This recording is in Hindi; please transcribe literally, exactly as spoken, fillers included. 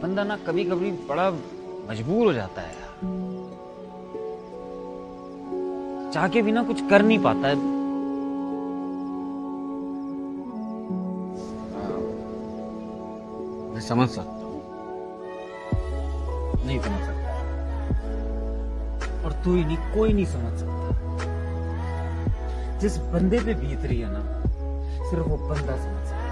बंदा ना कभी कभी बड़ा मजबूर हो जाता है यार, चाह के भी ना कुछ कर नहीं पाता है। मैं समझ सकता हूँ। नहीं समझ सकता, और तू ही नहीं, कोई नहीं समझ सकता। जिस बंदे पे बीत रही है ना, सिर्फ वो बंदा समझ सकता है।